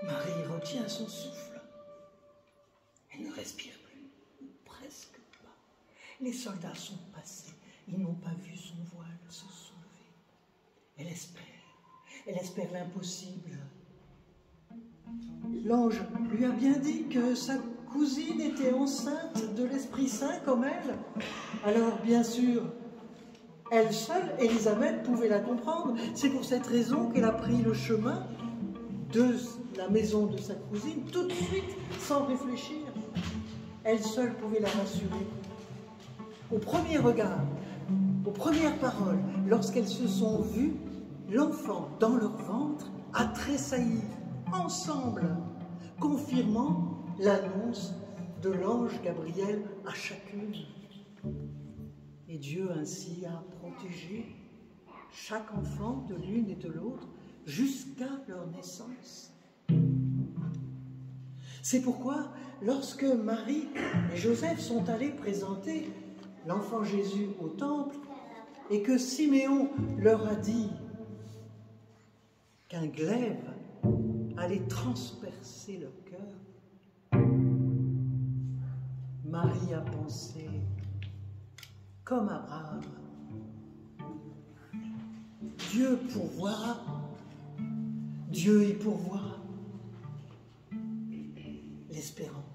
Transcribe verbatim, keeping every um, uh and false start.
Marie retient son souffle. Elle ne respire plus, ou presque pas. Les soldats sont passés. Ils n'ont pas vu son voile se soulever. Elle espère. Elle espère l'impossible. L'ange lui a bien dit que sa cousine était enceinte de l'Esprit Saint comme elle. Alors, bien sûr, elle seule, Élisabeth, pouvait la comprendre. C'est pour cette raison qu'elle a pris le chemin de la maison de sa cousine, tout de suite, sans réfléchir. Elle seule pouvait la rassurer. Au premier regard, aux premières paroles, lorsqu'elles se sont vues, l'enfant dans leur ventre a tressailli ensemble, confirmant l'annonce de l'ange Gabriel à chacune. Et Dieu ainsi a protégé chaque enfant de l'une et de l'autre jusqu'à leur naissance. C'est pourquoi, lorsque Marie et Joseph sont allés présenter l'enfant Jésus au temple et que Siméon leur a dit qu'un glaive allait transpercer leur cœur, Marie a pensé comme Abraham. Dieu pourvoira, Dieu y pourvoira. L'espérance.